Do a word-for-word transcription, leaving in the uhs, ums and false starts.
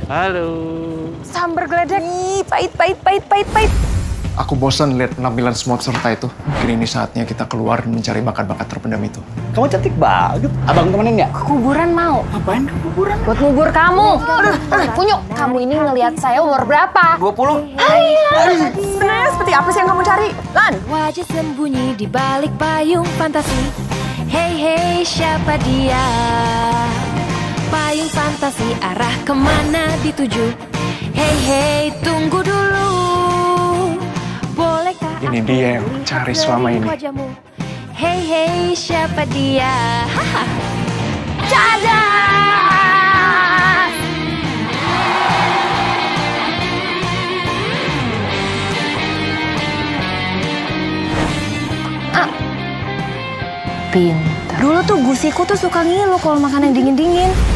Halo. Sambar geledek. Ih, pahit, pahit, pahit, pahit, pahit. Aku bosan lihat penampilan semua peserta itu. Mungkin ini saatnya kita keluar dan mencari bakat-bakat terpendam itu. Kamu cantik banget. Abang temenin nggak? Ke kuburan mau. Ngapain ke kuburan? Buat ngubur kamu. Aduh, aduh, Punyuk, kamu ini ngelihat saya umur berapa? dua puluh. Ayo. Sebenarnya seperti apa sih yang kamu cari? Lan. Wajah sembunyi di balik payung fantasi. Hey hey, siapa dia? Payung fantasi arah kemana dituju? Hey hey, tunggu dulu. Bolehkah Ini aku dia yang melihat cari dari selama ini. wajahmu? Hey hey, siapa dia? Haha. Cadas! Ah. Pintar. Dulu tuh gusiku tuh suka ngilu kalau makan yang dingin-dingin.